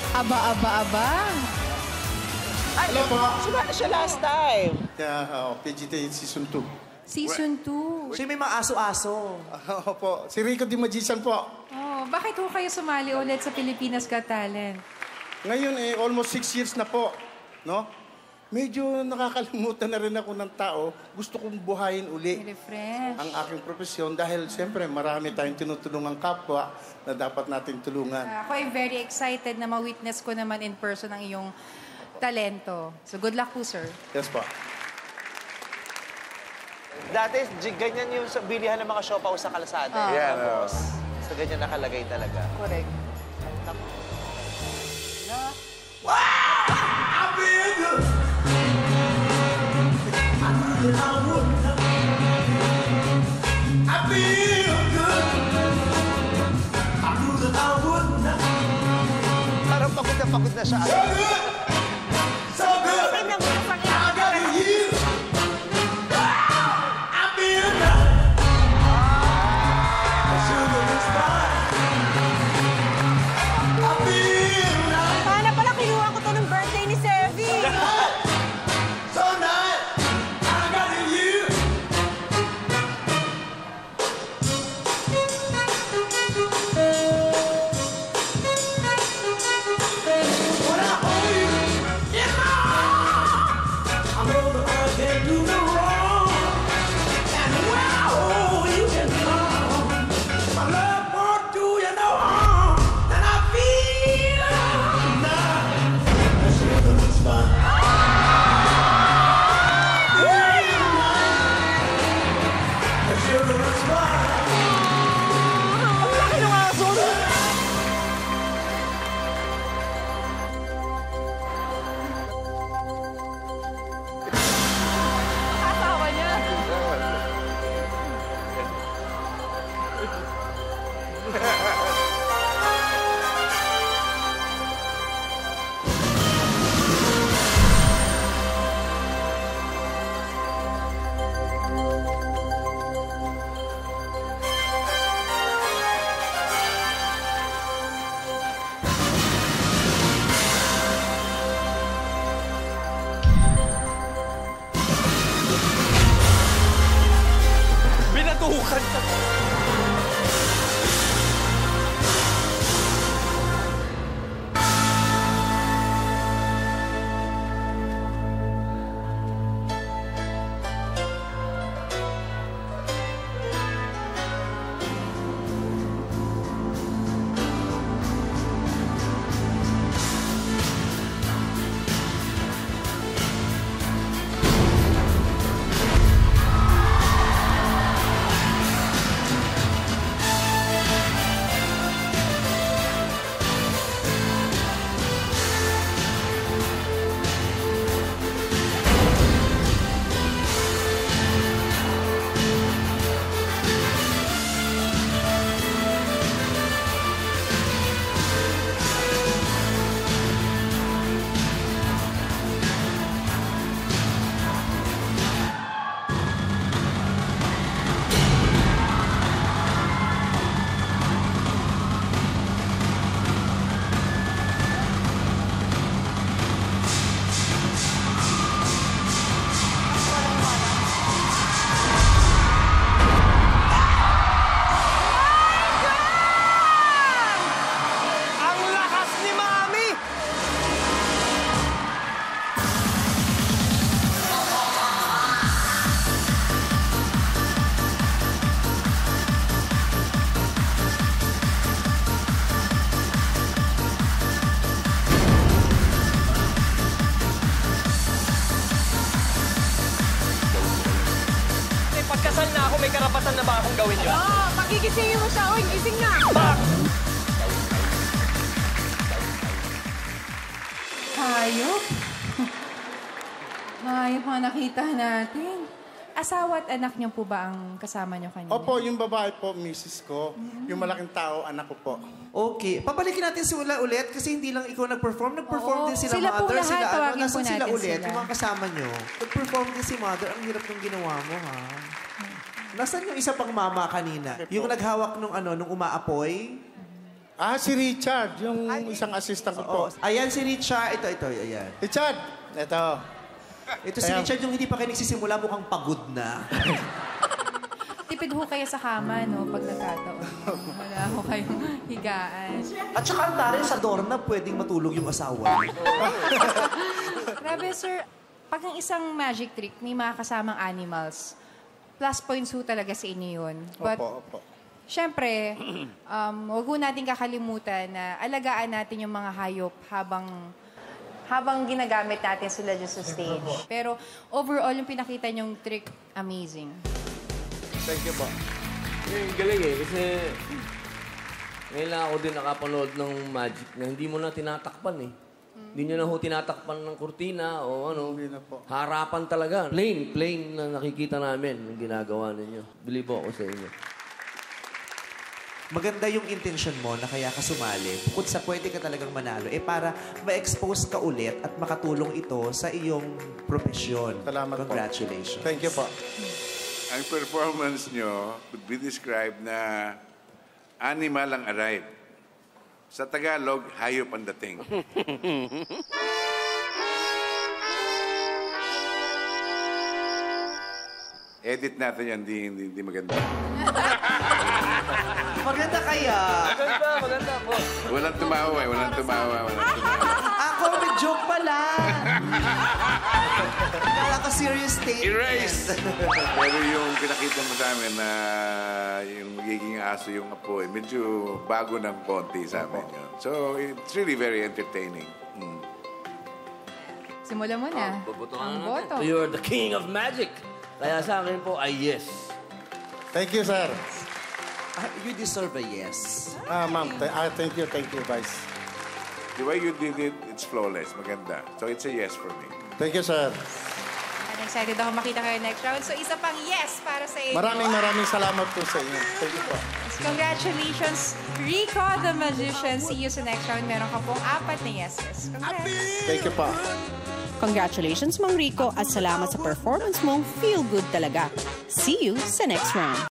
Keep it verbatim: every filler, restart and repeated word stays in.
Aba, aba, aba. Ay, Hello po. sumali siya last time. Kaya, uh, P G T Season two. Season two. Siya may mga aso-aso. Uh, opo, si Rico the Magician po. Oh, bakit ho kayo sumali ulit sa Pilipinas Got Talent? Ngayon, eh, almost six years na po. No? Medyo nakakalimutan na rin ako ng tao. Gusto kong buhayin uli Refresh. ang aking profesyon dahil siyempre marami tayong tinutulungang kapwa na dapat natin tulungan. Uh, ako ay very excited na ma-witness ko naman in person ang iyong talento. So good luck po, sir. Yes po. Dati, j- ganyan yung sa- bilihan ng mga siopaw sa kalsada. Ah. Yeah, Yeah, boss. So, ganyan nakalagay talaga. Correct. Parang pagod na pagod na siya. Paano pala kinuha ko to ng birthday ni Sevi? Asawa niya. Binatukan ka. Ang lakas ni Mami! May pagkasal na ako, may karapatan na ba akong gawin yun? Oh, pagigisingin mo siya. Uy, gising na. Hayop. Hayop ang nakita natin. Asawa at anak niyo po ba ang kasama niyo kanina? Opo, yung babae po, misis ko. Yung malaking tao, anak ko po. Okay. Pabalikin natin si Ula ulit kasi hindi lang ikaw nag-perform. Nag-perform Oo. din sila, Sila po Mother. lahat, Sila, ano, tawagin po nasan sila natin ulit? sila. Yung mga kasama nyo. Nag-perform din si Mother. Ang hirap ng ginawa mo, ha? Nasaan yung isa pang mama kanina? Yung naghawak nung ano, nung umaapoy? Ah, si Richard, yung isang assistant ko po. Oo. Ayan si Richard. Ito, ito, ayan. Richard, ito. Ito si Ayan. Richard, yung hindi pa kayo nagsisimula, mukhang pagod na. Tipid ho kayo sa kama, no? Pag nagkataon. Wala ho kayong higaan. At saka ang tarin sa doorknob, pwedeng matulog yung asawa. Grabe, sir. Pag ang isang magic trick, may mga kasamang animals. Plus points ho talaga sa inyo yun. But, Opo, opo. syempre, um, huwag ho natin kakalimutan na alagaan natin yung mga hayop habang habang ginagamit natin sila dyan sa stage. Pero overall, yung pinakita niyong trick, amazing. Thank you po. Eh, galing eh. Kasi ngayon lang ako din nakapanood ng magic na hindi mo na tinatakpan eh. Hindi nyo na ho tinatakpan ng kurtina o ano. Hindi na po. Harapan talaga. Plain, plain na nakikita namin yung ginagawa ninyo. Believe ako sa inyo. Maganda yung intention mo na kaya ka sumali. Bukod sa pwede ka talagang manalo, eh para ma-expose ka ulit at makatulong ito sa iyong profesyon. Salamat po. Congratulations. Thank you po. Ang performance nyo could be described na animal ang arrive. Sa Tagalog, hayop ang dating. Edit natin yan, hindi, hindi, hindi maganda. Maganda kaya. Maganda, maganda po. Walang tumawa eh, walang tumawa, walang tumawa. Ako, may joke pala. Kala ka serious statement. Erase! Pero yung pinakita mo sa amin na yung magiging aso yung apo, eh, medyo bago ng konti sa amin yun. So, it's really very entertaining. Mm. Simulan mo na. Bubutuhan Ang na boto. natin. You're the king of magic. Kaya sa akin po ay yes. Thank you, sir. Ah, you deserve a yes. Ah, ma'am. Th- ah, thank you, thank you, Vice. The way you did it, it's flawless. Maganda. So, it's a yes for me. Thank you, sir. And excited ako makita kayo next round. So, isa pang yes para sa inyo. Maraming maraming salamat po sa inyo. Thank you po. Congratulations, Rico the Magician. See you sa next round. Meron ka pong apat na yeses. Congrats. Thank you po. Congratulations, Mang Rico, at salamat sa performance mong feel good talaga. See you sa next round.